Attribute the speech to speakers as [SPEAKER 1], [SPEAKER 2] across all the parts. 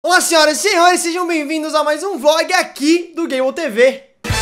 [SPEAKER 1] Olá, senhoras e senhores, sejam bem-vindos a mais um vlog aqui do Game TV.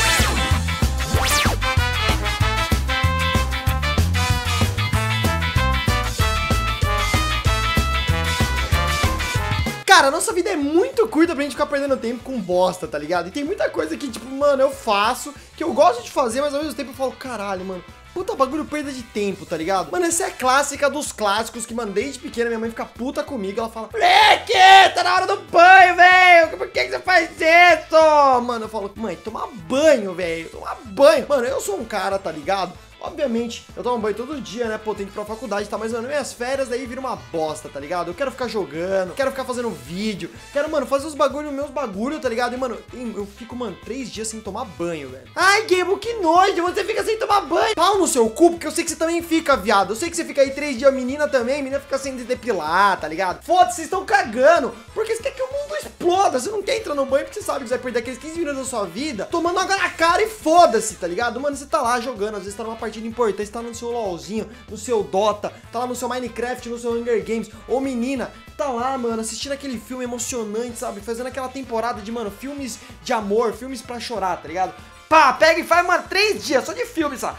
[SPEAKER 1] Cara, a nossa vida é muito curta pra gente ficar perdendo tempo com bosta, tá ligado? E tem muita coisa que, tipo, mano, eu faço, que eu gosto de fazer, mas ao mesmo tempo eu falo, caralho, mano, puta bagulho, perda de tempo, tá ligado? Mano, essa é a clássica dos clássicos que, mano, desde pequena minha mãe fica puta comigo. Ela fala, moleque, tá na hora do banho, velho. Por que você faz isso? Mano, eu falo, mãe, tomar banho, velho. Tomar banho. Mano, eu sou um cara, tá ligado? Obviamente, eu tomo banho todo dia, né? Pô, tenho que ir pra faculdade, tá? Mas, mano, minhas férias daí vira uma bosta, tá ligado? Eu quero ficar jogando, quero ficar fazendo vídeo, quero, mano, fazer os bagulhos, meus bagulhos, tá ligado? E, mano, eu fico, mano, 3 dias sem tomar banho, velho. Ai, Gabo, que nojo, você fica sem tomar banho. Pau no seu cu, porque eu sei que você também fica, viado. Eu sei que você fica aí 3 dias, menina também, menina fica sem depilar, tá ligado? Foda-se, vocês estão cagando, porque você quer que o mundo exploda. Você não quer entrar no banho porque você sabe que você vai perder aqueles 15 minutos da sua vida tomando água na cara e foda-se, tá ligado? Mano, você tá lá jogando, às vezes tá numa partida importante, tá no seu LOLzinho, no seu Dota, tá lá no seu Minecraft, no seu Hunger Games, ou menina, tá lá, mano, assistindo aquele filme emocionante, sabe? Fazendo aquela temporada de, mano, filmes de amor, filmes pra chorar, tá ligado? Pá, pega e faz, mano, 3 dias só de filme, sabe?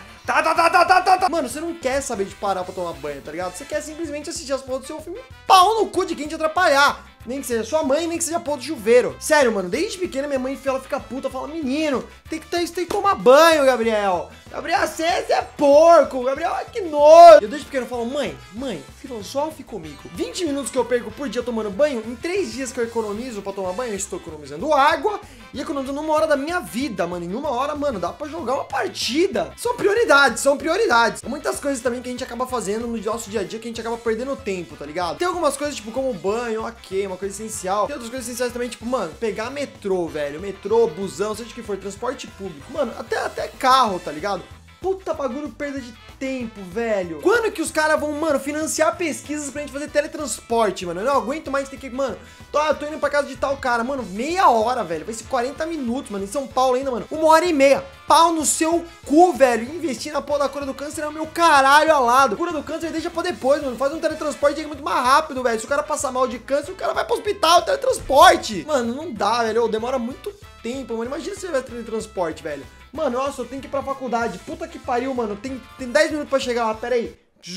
[SPEAKER 1] Tá. Mano, você não quer saber de parar pra tomar banho, tá ligado? Você quer simplesmente assistir as porras do seu filme, pau no cu de quem te atrapalhar. Nem que seja sua mãe, nem que seja pôr do chuveiro. Sério, mano, desde pequena minha mãe ela fica puta, fala, menino, tem que tomar banho, Gabriel. Gabriel, você é porco. Gabriel, ai, que nojo. Eu desde pequeno falo, mãe, filosofe comigo. 20 minutos que eu perco por dia tomando banho, em 3 dias que eu economizo pra tomar banho, eu estou economizando água e economizando 1 hora da minha vida, mano. Em 1 hora, mano, dá pra jogar uma partida. São prioridades, são prioridades. Muitas coisas também que a gente acaba fazendo no nosso dia a dia que a gente acaba perdendo tempo, tá ligado? Tem algumas coisas, tipo, como banho, ok, uma coisa essencial. Tem outras coisas essenciais também, tipo, mano, pegar metrô, velho. Metrô, busão, seja o que for, transporte público. Mano, até carro, tá ligado? Puta bagulho, perda de tempo, velho. Quando que os caras vão, mano, financiar pesquisas pra gente fazer teletransporte, mano? Eu não aguento mais ter que, mano, tô indo pra casa de tal cara, mano, meia hora, velho. Vai ser 40 minutos, mano, em São Paulo ainda, mano. 1h30. Pau no seu cu, velho. Investir na porra da cura do câncer é o meu caralho alado. Cura do câncer deixa pra depois, mano. Faz um teletransporte aí muito mais rápido, velho. Se o cara passar mal de câncer, o cara vai pro hospital, teletransporte. Mano, não dá, velho. Demora muito tempo, mano. Imagina se você vai teletransporte, velho. Mano, nossa, eu tenho que ir pra faculdade. Puta que pariu, mano. Tem 10 minutos pra chegar lá. Pera aí.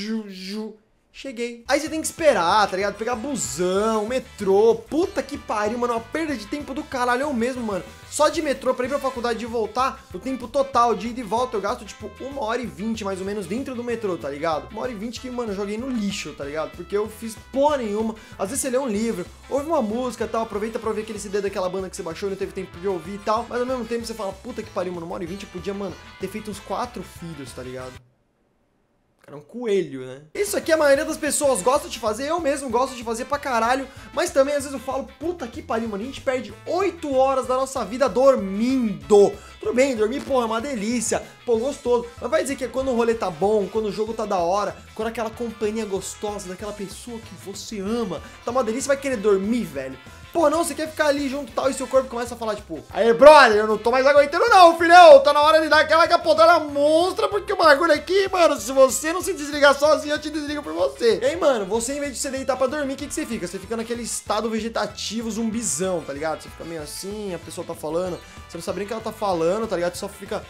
[SPEAKER 1] Cheguei. Aí você tem que esperar, tá ligado? Pegar busão, metrô. Puta que pariu, mano. Uma perda de tempo do caralho. Eu mesmo, mano. Só de metrô pra ir pra faculdade e voltar, o tempo total de ida e volta eu gasto, tipo, 1h20 mais ou menos dentro do metrô, tá ligado? 1h20 que, mano, eu joguei no lixo, tá ligado? Porque eu fiz porra nenhuma. Às vezes você lê um livro, ouve uma música e tal, aproveita pra ouvir aquele CD daquela banda que você baixou e não teve tempo de ouvir e tal. Mas ao mesmo tempo você fala, puta que pariu, mano, 1h20 eu podia, mano, ter feito uns 4 filhos, tá ligado? Era um coelho, né? Isso aqui a maioria das pessoas gosta de fazer, eu mesmo gosto de fazer pra caralho, mas também às vezes eu falo, puta que pariu, mano, a gente perde 8 horas da nossa vida dormindo. Tudo bem, dormir, porra, é uma delícia, pô, gostoso, mas vai dizer que é quando o rolê tá bom, quando o jogo tá da hora, quando aquela companhia gostosa daquela pessoa que você ama, tá uma delícia, vai querer dormir, velho? Pô, não, você quer ficar ali junto e tal, e seu corpo começa a falar, tipo, aí, brother, eu não tô mais aguentando não, filhão, tá na hora de dar aquela capotada monstra, porque o bagulho aqui, mano, se você não se desligar sozinho, eu te desligo por você. E aí, mano, você, em vez de você deitar pra dormir, o que você fica? Você fica naquele estado vegetativo, zumbizão, tá ligado? Você fica meio assim, a pessoa tá falando, você não sabe nem o que ela tá falando, tá ligado? Você só fica,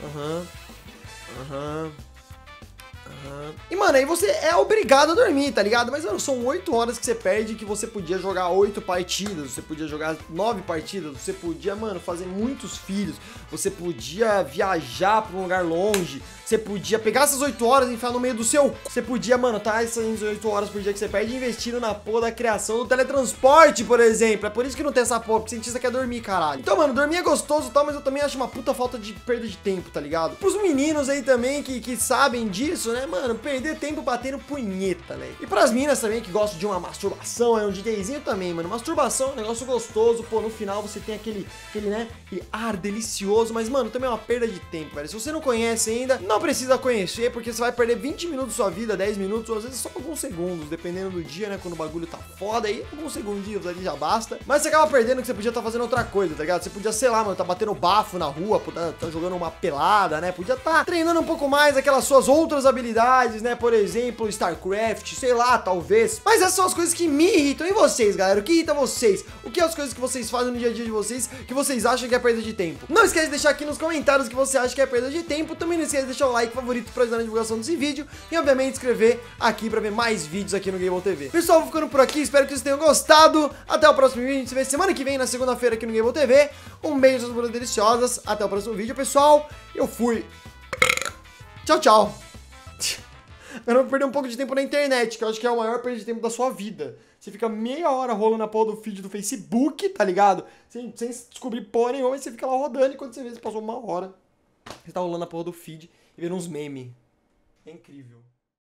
[SPEAKER 1] E, mano, aí você é obrigado a dormir, tá ligado? Mas, mano, são 8 horas que você perde que você podia jogar 8 partidas, você podia jogar 9 partidas, você podia, mano, fazer muitos filhos, você podia viajar pra um lugar longe, você podia pegar essas 8 horas e enfiar no meio do seu... Você podia, mano, tá essas 8 horas por dia que você perde investindo na porra da criação do teletransporte, por exemplo. É por isso que não tem essa porra, porque o cientista quer dormir, caralho. Então, mano, dormir é gostoso e tal, mas eu também acho uma puta falta de perda de tempo, tá ligado? Pros meninos aí também que sabem disso, né, mano, perder tempo batendo punheta, né? E pras minas também que gostam de uma masturbação, é um DJzinho também, mano. Masturbação é um negócio gostoso, pô, no final você tem aquele né, aquele ar delicioso, mas, mano, também é uma perda de tempo, velho. Se você não conhece ainda, não precisa conhecer, porque você vai perder 20 minutos da sua vida, 10 minutos, ou às vezes só alguns segundos, dependendo do dia, né, quando o bagulho tá foda, aí alguns segundinhos ali já basta. Mas você acaba perdendo que você podia estar fazendo outra coisa, tá ligado? Você podia, sei lá, mano, tá batendo bafo na rua, tá jogando uma pelada, né? Podia estar treinando um pouco mais aquelas suas outras habilidades habilidades, né? Por exemplo, StarCraft, sei lá, talvez. Mas essas são as coisas que me irritam. E vocês, galera? O que irrita vocês? O que é as coisas que vocês fazem no dia a dia de vocês que vocês acham que é perda de tempo? Não esquece de deixar aqui nos comentários o que você acha que é perda de tempo. Também não esquece de deixar o like favorito pra ajudar na divulgação desse vídeo. E, obviamente, inscrever aqui pra ver mais vídeos aqui no Game TV. Pessoal, vou ficando por aqui. Espero que vocês tenham gostado. Até o próximo vídeo. A gente se vê semana que vem, na segunda-feira, aqui no Game TV. Um beijo, suas bolas deliciosas. Até o próximo vídeo, pessoal. Eu fui. Tchau, tchau. Eu não vou perder um pouco de tempo na internet, que eu acho que é o maior perda de tempo da sua vida. Você fica meia hora rolando a porra do feed do Facebook, tá ligado? Sem descobrir porra nenhuma, e você fica lá rodando, e quando você vê, você passou uma hora. Você tá rolando a porra do feed e vendo uns memes. É incrível.